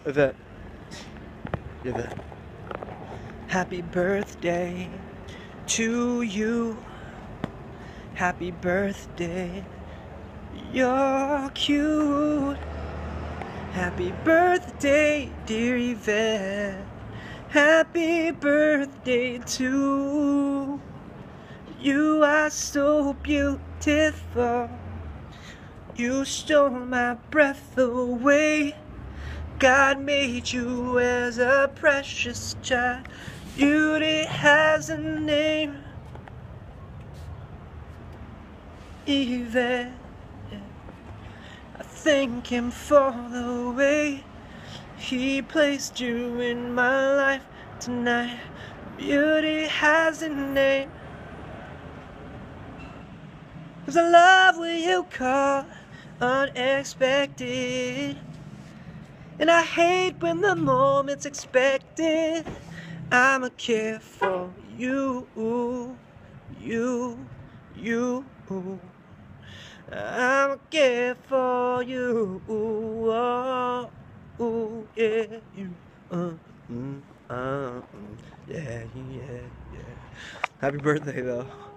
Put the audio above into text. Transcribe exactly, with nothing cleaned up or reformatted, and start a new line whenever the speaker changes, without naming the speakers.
Yvette. Yvette. Happy birthday to you. Happy birthday. You're cute. Happy birthday, dear Yvette. Happy birthday to you. Are so beautiful. You stole my breath away. God made you as a precious child. Beauty has a name, Yvette. I thank him for the way he placed you in my life tonight. Beauty has a name, 'cause I love what you call unexpected, and I hate when the moment's expected. I'ma care for you, you, you. I'ma care for you, oh, oh, yeah, you, uh, mm, uh, mm, yeah, yeah, yeah. Happy birthday, though.